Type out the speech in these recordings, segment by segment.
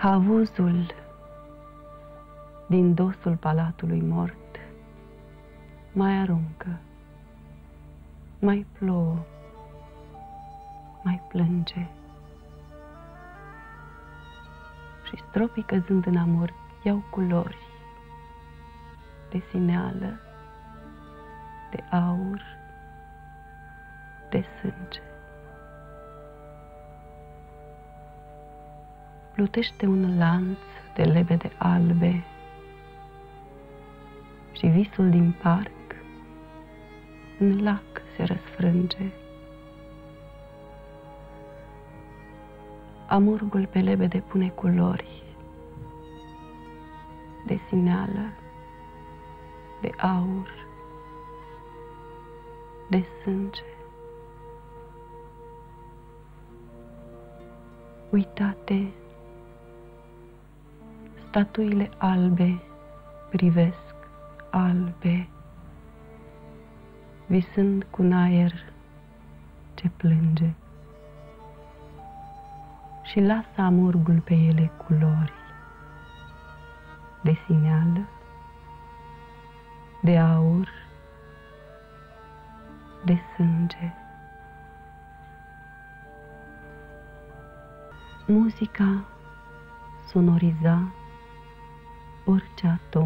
Havuzul din dosul palatului mort mai aruncă, mai plouă, mai plânge. Și stropii căzând în amor iau culori de sineală, de aur, de sânge. Plutește un lanț de lebede albe și visul din parc în lac se răsfrânge. Amurgul pe lebede pune culori de sineală, de aur, de sânge. Uitate, statuile albe privesc albe, visând cu un aer ce plânge. Și lasă amurgul pe ele culori de sineală, de aur, de sânge. Muzica sonoriza orice atom.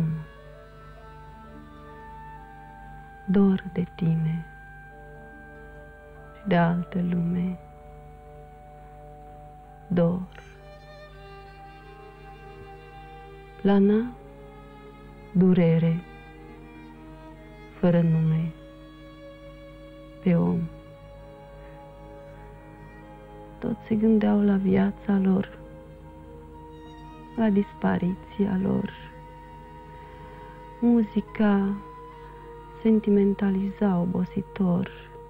Dor de tine și de altă lume. Dor. Plana durere fără nume pe om. Toți se gândeau la viața lor, la dispariția lor. Muzica sentimentaliza obositor.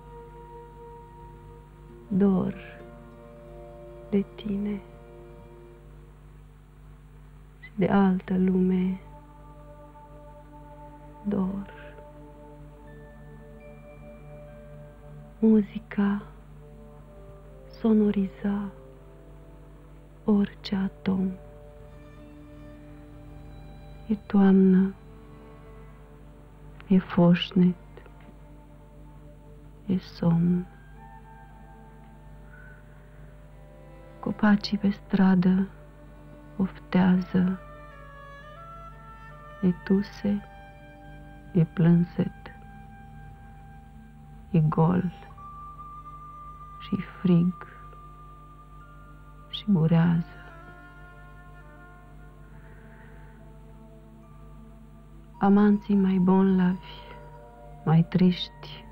Dor de tine și de altă lume. Dor. Muzica sonoriza orice atom. E toamnă, e foșnet, e somn. Copacii pe stradă oftează, e tuse, e plânset, e gol și frig și burează. Amanții mai bonlavi, mai triști,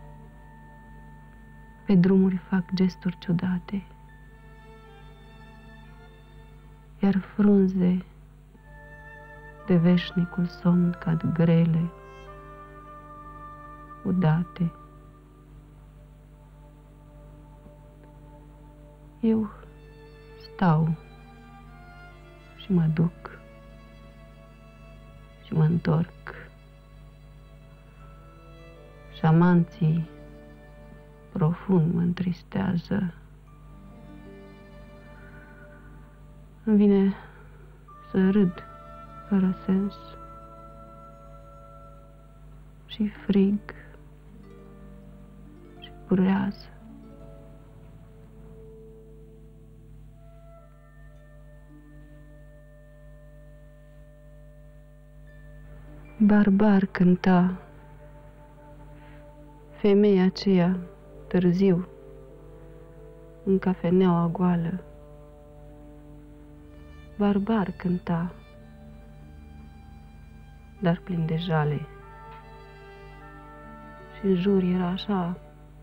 pe drumuri fac gesturi ciudate, iar frunze de veșnicul somn cad grele, udate. Eu stau și mă duc și mă întorc și amanții profund mă întristează. Îmi vine să râd fără sens și frig și burează. Barbar cânta femeia aceea târziu în cafeneaua goală. Barbar cânta, dar plin de jale. Și în jur era așa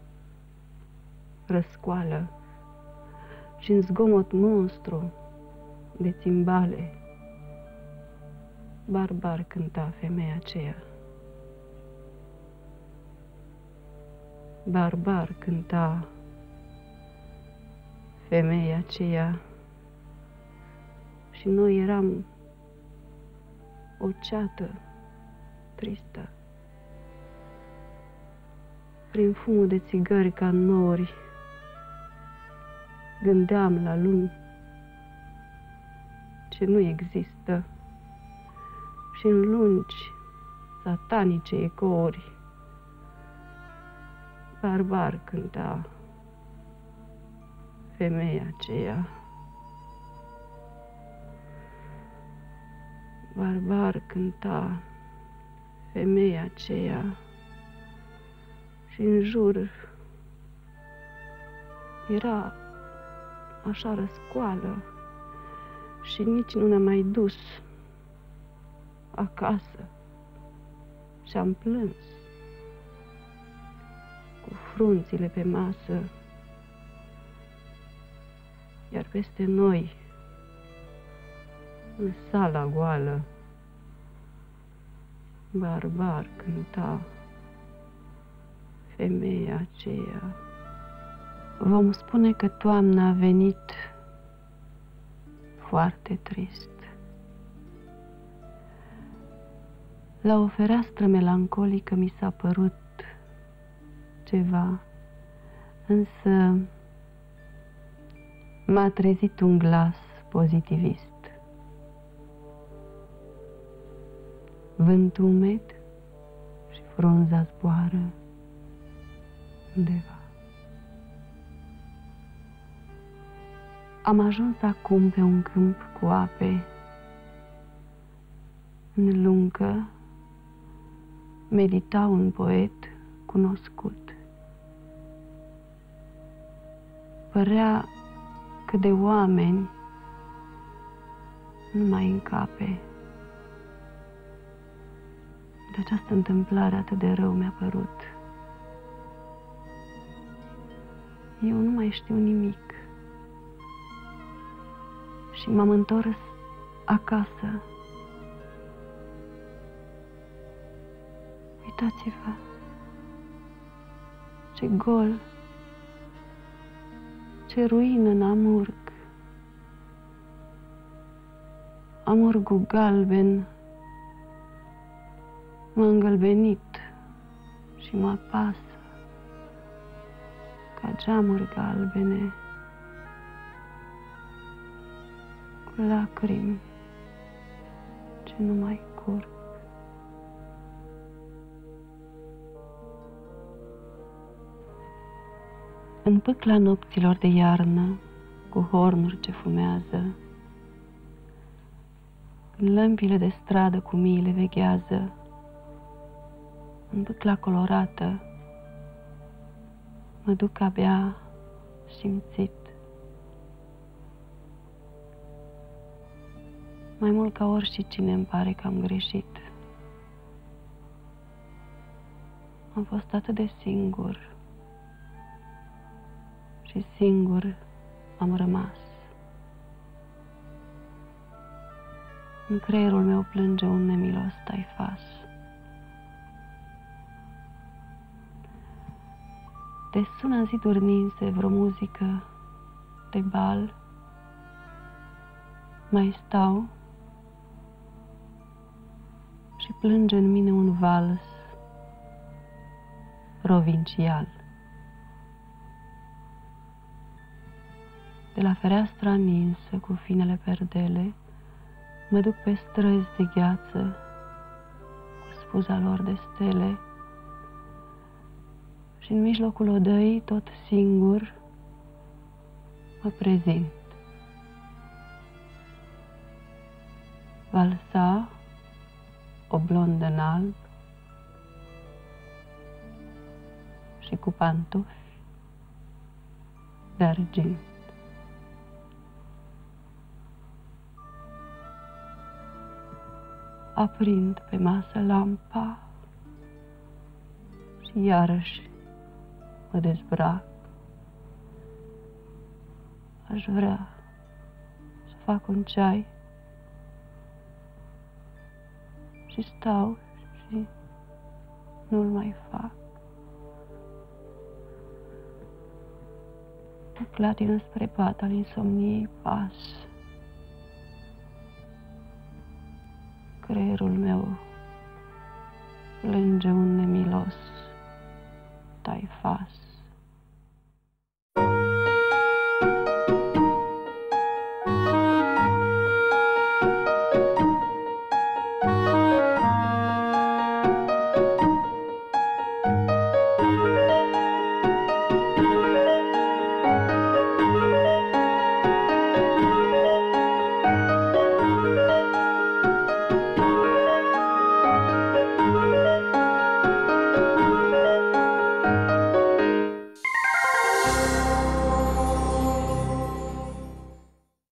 răscoală și în zgomot monstru de țimbale. Barbar cânta femeia aceea. Barbar cânta femeia aceea. Și noi eram o ceată tristă. Prin fumul de țigări ca nori, gândeam la lumi ce ce nu există și în lungi, satanice ecouri, barbar cânta femeia aceea. Barbar cânta femeia aceea și în jur era așa răscoală și nici nu ne-a mai dus acasă și am plâns cu frunțile pe masă, iar peste noi, în sala goală, barbar cânta femeia aceea. Vom spune că toamna a venit foarte trist. La o fereastră melancolică mi s-a părut ceva, însă m-a trezit un glas pozitivist. Vânt umed și frunza zboară undeva. Am ajuns acum pe un câmp cu ape. În lungă medita un poet cunoscut. Părea că de oameni nu mai încape. De această întâmplare atât de rău mi-a părut. Eu nu mai știu nimic și m-am întors acasă. Uitați-vă, ce gol, ce ruină în amurg. Amurgul galben m-a îngălbenit și mă apasă ca geamuri galbene cu lacrimi ce nu mai curg. În pâcla nopților de iarnă, cu hornuri ce fumează, când lămpile de stradă cu miile veghează, în pâcla colorată, mă duc abia simțit. Mai mult ca oricine îmi pare că am greșit. Am fost atât de singur și singur am rămas. În creierul meu plânge un nemilos taifas. Te sună în ziduri ninse vreo muzică de bal. Mai stau și plânge în mine un vals provincial. De la fereastra ninsă cu finele perdele, mă duc pe străzi de gheață cu spuza lor de stele și în mijlocul odăii, tot singur, mă prezint. Valsa o blondă în alb și cu pantofi de argint. Aprind pe masă lampa și iarăși mă dezbrac. Aș vrea să fac un ceai și stau și nu-l mai fac. Mă clatină spre pat al insomniei pas. Creierul meu plânge un nemilos taifas.